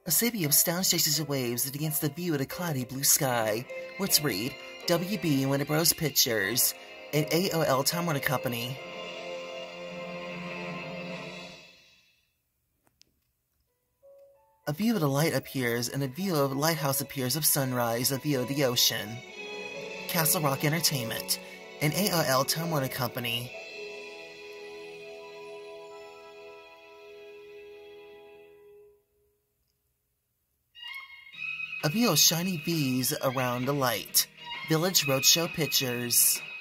A city of sound chases the waves against the view of the cloudy blue sky. Let's read WB Winter Bros Pictures and AOL Time Warner Company. A view of the light appears, and a view of the lighthouse appears of sunrise, a view of the ocean. Castle Rock Entertainment and AOL Time Warner Company. A view of shiny bees around the light. Village Roadshow Pictures.